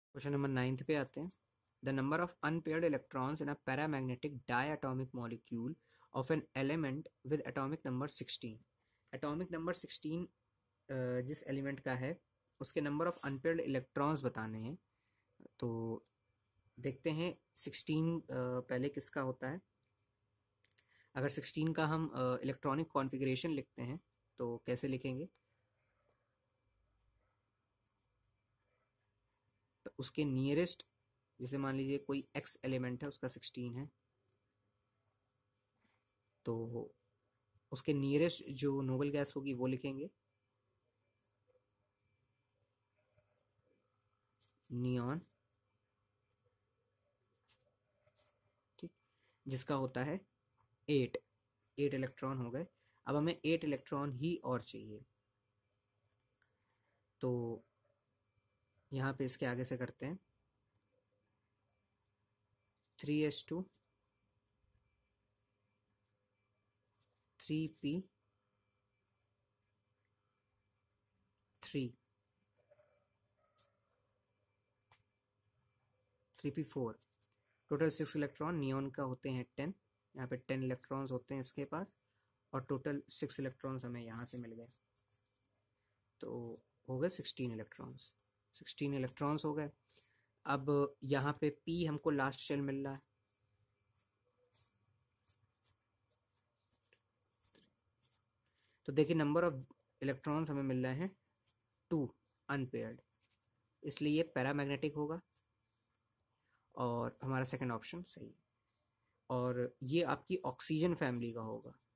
Question number 9 पे आते हैं। The number of unpaired electrons in a paramagnetic diatomic molecule of an element with atomic number 16। Atomic number 16 जिस element का है उसके नंबर ऑफ अनपेयर्ड इलेक्ट्रॉन्स बताने हैं। तो देखते हैं 16 पहले किसका होता है। अगर 16 का हम इलेक्ट्रॉनिक कॉन्फ़िगरेशन लिखते हैं तो कैसे लिखेंगे। तो उसके नियरेस्ट, जैसे मान लीजिए कोई एक्स एलिमेंट है उसका 16 है, तो उसके नियरेस्ट जो नोबल गैस होगी वो लिखेंगे नियॉन, ठीक, जिसका होता है 8 इलेक्ट्रॉन हो गए। अब हमें 8 इलेक्ट्रॉन ही और चाहिए, तो यहाँ पे इसके आगे से करते हैं 3s2 3p 3 3p4, total 6 electron. Neon का होते हैं 10, यहाँ पे 10 इलेक्ट्रॉन्स होते हैं इसके पास, और टोटल 6 इलेक्ट्रॉन्स हमें यहाँ से मिल गए, तो हो गए 16 इलेक्ट्रॉन्स। 16 इलेक्ट्रॉन्स हो गए। अब यहाँ पे p हमको लास्ट शेल मिल रहा है, तो देखिए नंबर ऑफ इलेक्ट्रॉन्स हमें मिल रहे हैं 2 अनपेयर्ड, इसलिए ये पैरामैग्नेटिक होगा और हमारा सेकंड ऑप्शन सही है। और ये आपकी ऑक्सीजन फैमिली का होगा।